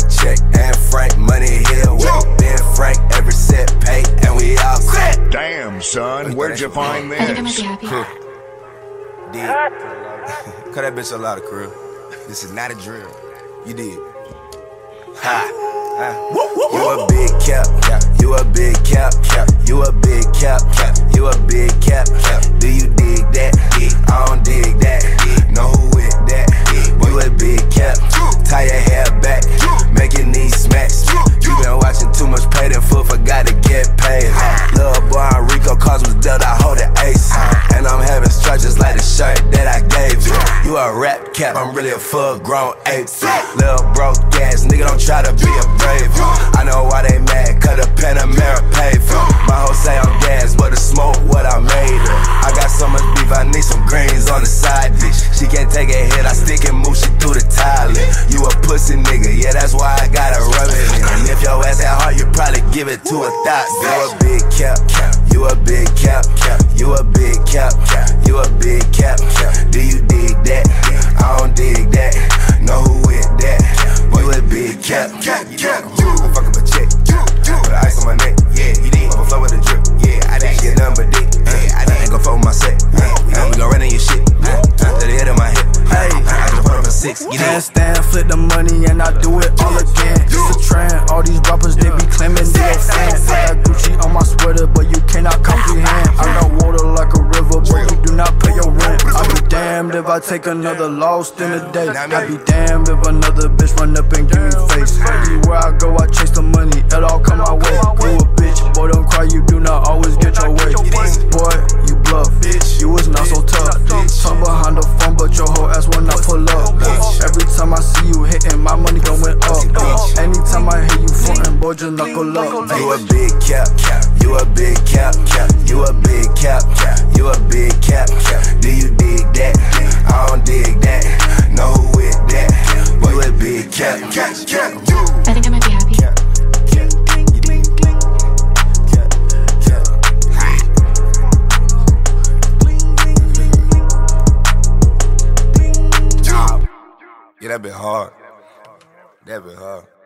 check and Frank money here. We been Frank every set paid and we all set. Damn, son, where'd you find this? I think I might be happy. Did. Cut that bitch a lot of crew. This is not a drill. You did. Ha. You a big cap, you a big cap, you a big cap, you a big cap. Do you dig that? I don't dig that. Know who with that? You a big cap. Tie your hair back, make your knees smacks. You been watching too much Paid in Full, forgot to get paid. Lil' boy Enrico calls was dealt, I hold it ace. And I'm having stretches like the shirt that I gave you. You a rap cap, I'm really a full grown ape. Lil' broke ass nigga, don't try to be a brave. I know why they mad, cut a Panamera paid for. My hoe say I'm gas, but the smoke what I made her. I got so much beef, I need some greens on the side dish. She can't take a hit, I stick and move, she through the toilet. You a pussy nigga, yeah, that's why I gotta rub it in. And if your ass that hard, you probably give it to a thot. You a big cap, you a big cap, you a big cap, you a big cap. Do you dig that? I don't dig that. Know who with that? You a big cap. I'm fucking with a chick. Put ice on my neck, yeah, you did. Overflow with a drip, yeah, I didn't get nothing but dick. I ain't gon' fuck with my set. We gon' run in your shit. Let it hit on my hip. I just put up a 6. Handstand, flip the money, and I do it all again. It's a trend. All these rappers, they be claiming they a fan. I got Gucci on my sweater, but you cannot comprehend. I got water like a river, but you do not pay your rent. I be damned if I take another loss in a day. I be damned if another bitch run up and give me face. Everywhere I go, I chase the money, it all come my way. You a bitch, boy, don't cry, you do not always get your way. Boy, you bluff, you was not so tough. Talk behind the phone, but your whole ass when I pull up. Every time I see you hitting, my money going up. Anytime I hear you frontin', boy, just knuckle up. You a big cap, you a big cap, you a big cap, you a big cap. Do you dig that? I don't dig that. Know who with that? You a big cap. I think I might be happy. Yeah, that been hard. That been hard.